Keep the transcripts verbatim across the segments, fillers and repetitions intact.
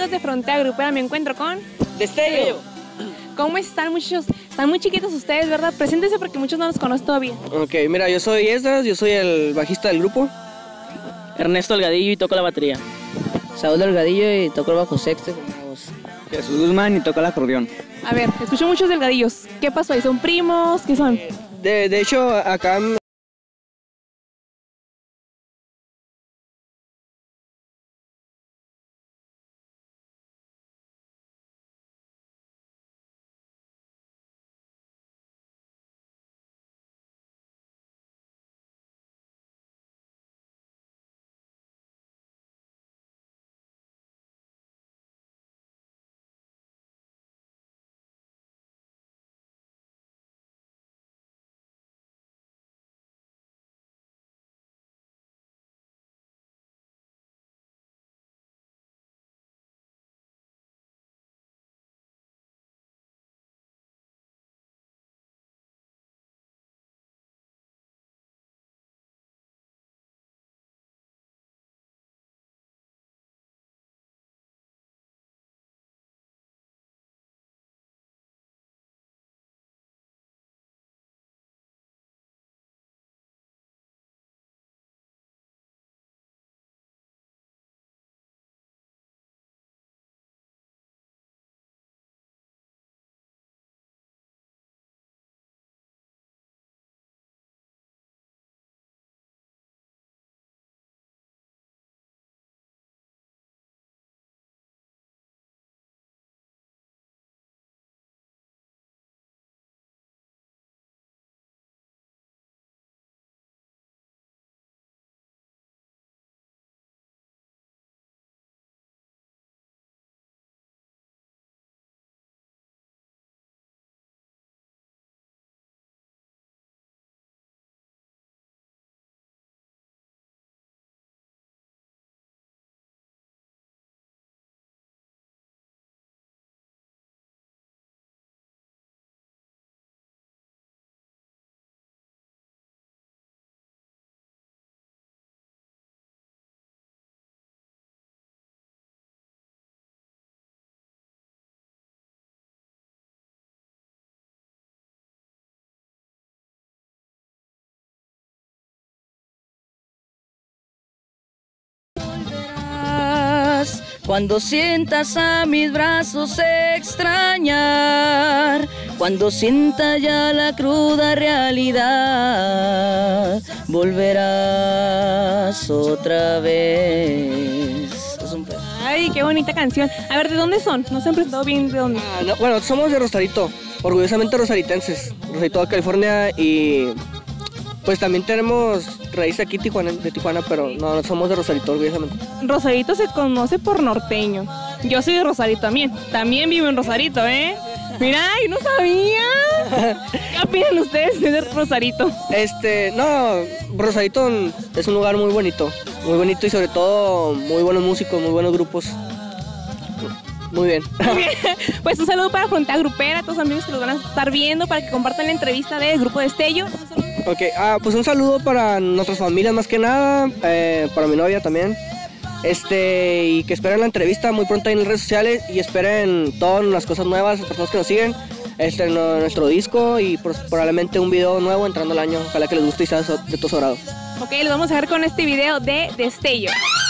amigos de Frontera Grupera, me encuentro con Destello. ¿Cómo están, muchachos? Están muy chiquitos ustedes, ¿verdad? Preséntense porque muchos no los conozco todavía. Ok, mira, yo soy Esdras, yo soy el bajista del grupo. Ernesto Delgadillo y toco la batería. Saúl Delgadillo y toco el bajo sexto. Jesús Guzmán y toca el acordeón. A ver, escucho muchos delgadillos. ¿Qué pasó ahí? ¿Son primos? ¿Qué son? De, de hecho, acá... Cuando sientas a mis brazos extrañar, cuando sienta ya la cruda realidad, volverás otra vez. Es un... Ay, qué bonita canción. A ver, ¿de dónde son? No se han presentado bien de dónde. Ah, no, bueno, somos de Rosarito, orgullosamente rosaritenses, Rosarito, California, y pues también tenemos raíz aquí Tijuana, de Tijuana, pero no, no somos de Rosarito, orgullosamente. Rosarito se conoce por norteño. Yo soy de Rosarito también. También vivo en Rosarito, ¿eh? Mira, yo no sabía. ¿Qué opinan ustedes de Rosarito? Este, no, Rosarito es un lugar muy bonito, muy bonito y sobre todo muy buenos músicos, muy buenos grupos. Muy bien. Muy bien. Pues un saludo para Frontera Grupera, a todos los amigos que los van a estar viendo, para que compartan la entrevista del grupo Destello. Ok, ah, pues un saludo para nuestras familias más que nada, eh, para mi novia también. Este, y que esperen la entrevista muy pronto ahí en las redes sociales y esperen todas las cosas nuevas, las personas que nos siguen, este, no, nuestro disco y pues, probablemente un video nuevo entrando el año. Ojalá que les guste y sea de todo su agrado. Ok, les vamos a ver con este video de Destello.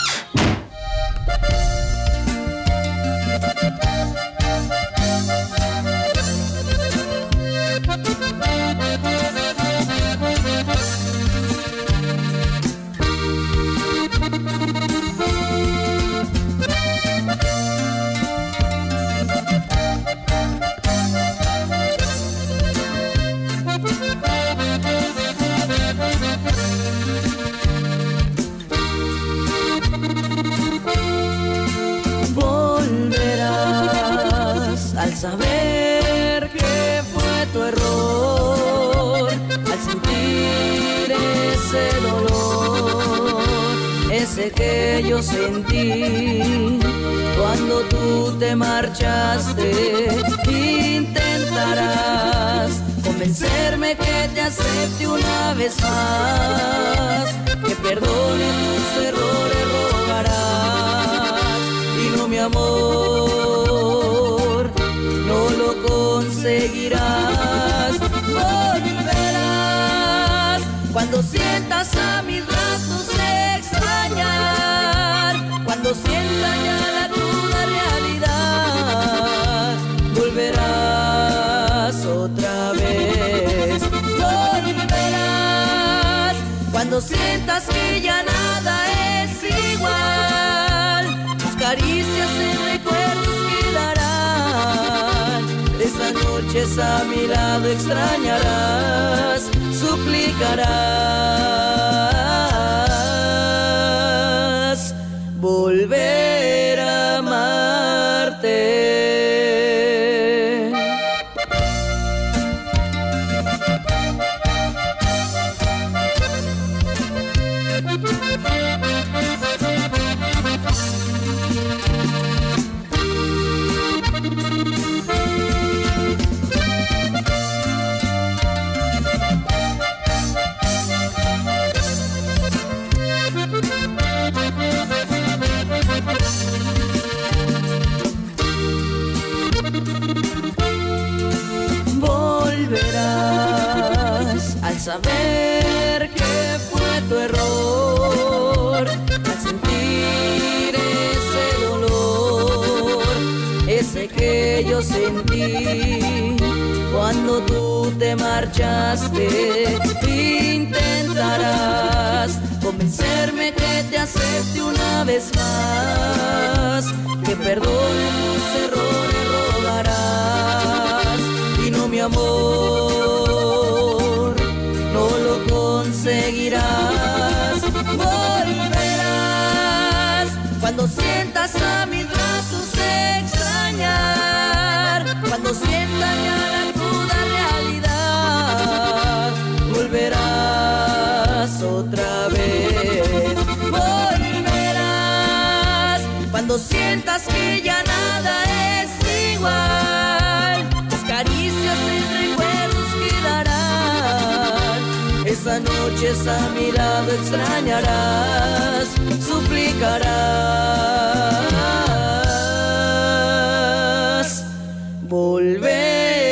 Al saber que fue tu error, al sentir ese dolor, ese que yo sentí cuando tú te marchaste, intentarás convencerme que te acepte una vez más, que perdone tus errores rogarás, y no mi amor. Cuando sientas a mis brazos extrañar, cuando sientas ya la cruda realidad, volverás otra vez, volverás. Cuando sientas que ya nada es igual, tus caricias en recuerdos quedarán. Esas noches a mi lado extrañarás, suplicarás volver a amarte. Volverás al saber que fue tu error, al sentir ese dolor, ese que yo sentí cuando tú te marchaste. Intentarás convencerme que te acepte una vez más, que perdone tus errores rogarás. Y no, mi amor, no lo conseguirás. Volverás cuando sientas a mis brazos extrañar, cuando sientas ya la cruda realidad, volverás otra vez. Volverás cuando sientas que ya nada es igual, caricias en recuerdos quedarán. Esas noches a mi lado extrañarás, suplicarás volver.